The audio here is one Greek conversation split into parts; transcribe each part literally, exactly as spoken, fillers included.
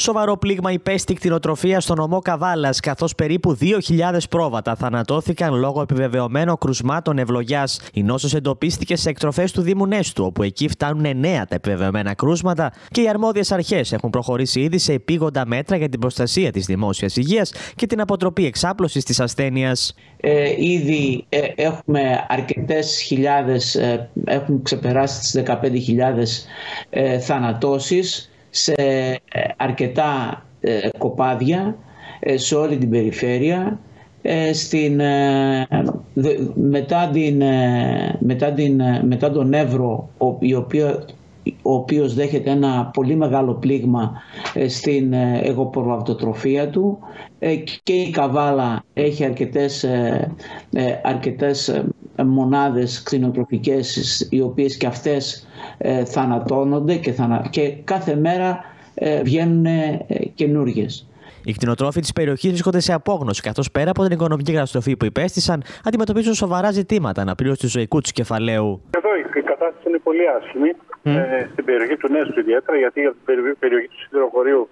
Σοβαρό πλήγμα υπέστη κτηνοτροφία στο νομό Καβάλας, καθώς περίπου δύο χιλιάδες πρόβατα θανατώθηκαν λόγω επιβεβαιωμένων κρουσμάτων ευλογιάς. Η νόσος εντοπίστηκε σε εκτροφές του Δήμου Νέστου, όπου εκεί φτάνουν εννέα τα επιβεβαιωμένα κρούσματα και οι αρμόδιες αρχές έχουν προχωρήσει ήδη σε επίγοντα μέτρα για την προστασία της δημόσιας υγείας και την αποτροπή εξάπλωσης της ασθένειας. Ε, ήδη ε, έχουμε αρκετές χιλιάδες, ε, έχουν ξεπεράσει τις δεκαπέντε χιλιάδες ε, θανατώσεις σε ε, αρκετά ε, κοπάδια ε, σε όλη την περιφέρεια. Ε, στην, ε, δε, μετά, την, ε, μετά, την, ε, μετά τον Εύρο, ο, η οποία, ο οποίος δέχεται ένα πολύ μεγάλο πλήγμα ε, στην ε, εγωπορβαυτοτροφία του, ε, και η Καβάλα έχει αρκετές, ε, ε, αρκετές ε, μονάδες κτηνοτροφικές, οι οποίες και αυτές ε, θανατώνονται και, θανα... και κάθε μέρα ε, βγαίνουν ε, καινούργιες. Οι κτηνοτρόφοι της περιοχής βρίσκονται σε απόγνωση, καθώς πέρα από την οικονομική καταστροφή που υπέστησαν, αντιμετωπίζουν σοβαρά ζητήματα αναπλήρωσης του ζωικού τους κεφαλαίου. Εδώ η κατάσταση είναι πολύ άσχημη, mm. ε, στην περιοχή του Νέστου ιδιαίτερα, γιατί από την περιοχή του Σιδηροχωρίου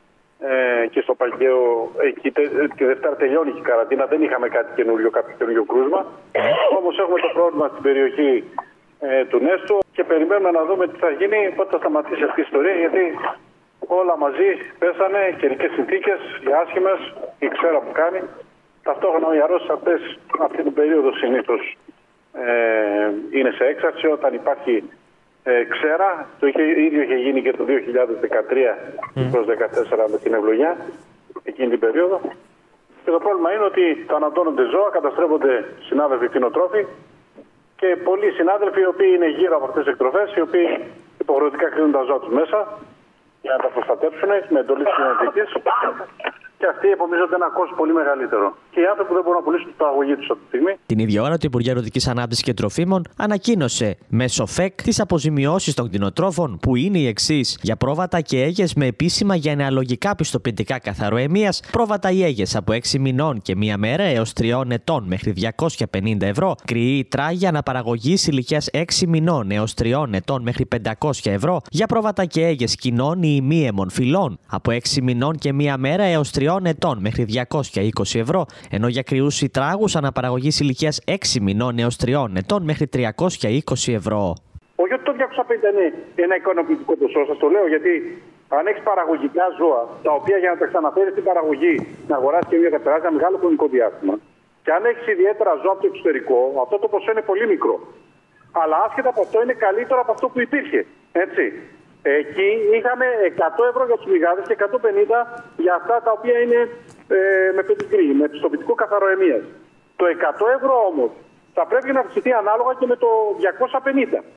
ε, και στο Παγκαίο, εκεί τε, τη Δευτέρα τελειώνει η καραντίνα, δεν είχαμε κάτι καινούριο, κάποιο καινούριο κρούσμα. Mm. Όμως έχουμε το πρόβλημα στην περιοχή ε, του Νέστου και περιμένουμε να δούμε τι θα γίνει, πότε θα σταματήσει αυτή η ιστορία, γιατί όλα μαζί πέσανε, καιρικές συνθήκες, οι άσχημες, η ξέρα που κάνει. Ταυτόχρονα οι αρρώσεις αυτές αυτή την περίοδο συνήθως ε, είναι σε έξαρση όταν υπάρχει ε, ξέρα. Το είχε, ίδιο είχε γίνει και το δύο χιλιάδες δεκατρία προς δύο χιλιάδες δεκατέσσερα με την ευλογιά εκείνη την περίοδο. Και το πρόβλημα είναι ότι θανατώνονται ζώα, καταστρέφονται συνάδελφοι κτηνοτρόφοι και πολλοί συνάδελφοι οι οποίοι είναι γύρω από αυτές τις εκτροφές, οι οποίοι υποχρεωτικά κλείνουν τα ζώα τους μέσα για να τα προστατεύσουν με εντολή της κοινωνικής, και αυτοί επομίζονται ένα κόστος πολύ μεγαλύτερο. Και οι άνθρωποι που δεν μπορούν να πουλήσουν την παραγωγή τους αυτή τη στιγμή. Την ίδια ώρα, το Υπουργείο Αγροτικής Ανάπτυξης και Τροφίμων ανακοίνωσε μέσω ΦΕΚ τις αποζημιώσεις των κτηνοτρόφων, που είναι οι εξής: για πρόβατα και έγες με επίσημα γενεαλογικά πιστοποιητικά καθαροαιμίας, πρόβατα ή έγες από έξι μηνών και μία μέρα έως τριών ετών μέχρι διακόσια πενήντα ευρώ, κρυή τράγια αναπαραγωγής ηλικίας έξι μηνών έως τριών ετών μέχρι πεντακόσια ευρώ, για πρόβατα και έγες κοινών ή ημίαιμων φυλών από έξι μηνών και μία μέρα έως τριών ετών μέχρι διακόσια είκοσι ευρώ, ενώ για κρυούς ή τράγους αναπαραγωγής ηλικίας έξι μηνών έως τριών ετών μέχρι τριακόσια είκοσι ευρώ. Όχι ότι το διακόσια πενήντα είναι ένα ικανοποιητικό ποσό, σας το λέω, γιατί αν έχεις παραγωγικά ζώα, τα οποία για να τα ξαναφέρεις στην παραγωγή, να αγοράσεις και να περάσει ένα μεγάλο χρονικό διάστημα, και αν έχεις ιδιαίτερα ζώα από το εξωτερικό, αυτό το ποσό είναι πολύ μικρό. Αλλά άσχετα από αυτό είναι καλύτερο από αυτό που υπήρχε. Έτσι. Εκεί είχαμε εκατό ευρώ για τους μυγάδες και εκατόν πενήντα για αυτά τα οποία είναι ε, με πεντικρή, με πιστοποιητικό καθαροαιμίας. Το εκατό ευρώ όμως θα πρέπει να αυξηθεί ανάλογα και με το διακόσια πενήντα.